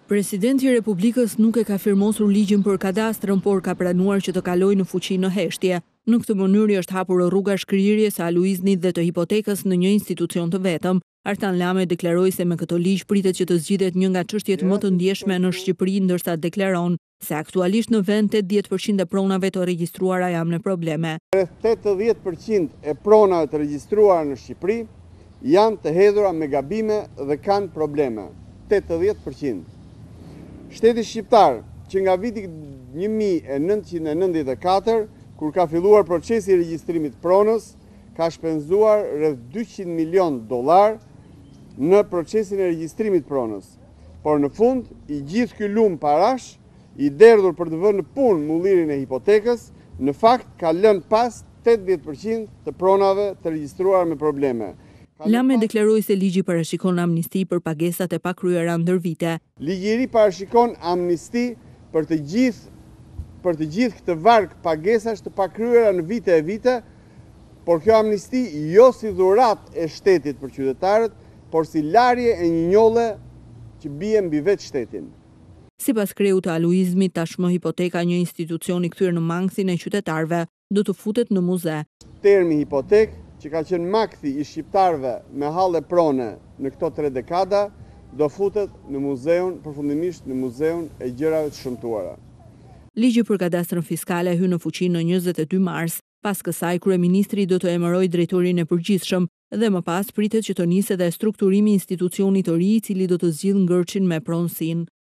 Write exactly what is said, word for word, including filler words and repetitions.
Presidenti i Republikës nuk e ka firmosur ligjin për kadastrën, por ka pranuar që të kalojë në fuqi në heshtje. Në këtë mënyrë është hapur rruga shkrirjes së aluiznit dhe të hipotekës në një institucion të vetëm. Artan Lame deklaroi se me këtë ligj pritet që të zgjidhet një nga çështjet më të ndjeshme në Shqipëri, ndërsa deklaron se aktualisht në vend tetëdhjetë përqind e pronave të regjistruara janë me probleme. tetëdhjetë përqind e pronave të regjistruara në Shqipëri janë të hedhura me gabime dhe kanë probleme. tetëdhjetë përqind. Shteti shqiptar, që nga viti një mijë e nëntëqind e nëntëdhjetë e katër, kur ka filluar procesi i regjistrimit pronës, ka shpenzuar rreth dyqind milion dollar në procesin e regjistrimit pronës. Por në fund, i gjithë ky lum parash, i derdhur për të vënë në punë mullirin e hipotekës, në fakt ka lënë pas tetëdhjetë përqind të pronave të regjistruar me probleme. Lame deklaroi se ligji parashikon amnisti për pagesat e pakryera ndër vite. Ligji i ri parashikon amnisti për të gjithë për të gjithë këtë varg pagesash të pakryera në vite e vite, por kjo amnisti jo si dhuratë e shtetit për qytetarët, por si larje e një njolle që bie mbi vetë shtetin. Sipas kreut të aluizmit, tashmë hipoteka, një institucion i kthyer në mangësin e qytetarëve, do të futet në muze. Termi hipotek, që ka qenë makthi i shqiptarëve me hall e prone në këto tre dekada, do futet në muzeun, përfundimisht në muzeun e gjërave të shëmtuara. Ligji për kadastrën fiskale hyn në fuqi në njëzet e dy mars, pas kësaj kryeministri do të emërojë drejtorin e përgjithshëm dhe më pas pritet që të nisë edhe strukturimi i institucionit të ri i cili do të zgjidhë ngërçin me pronësinë.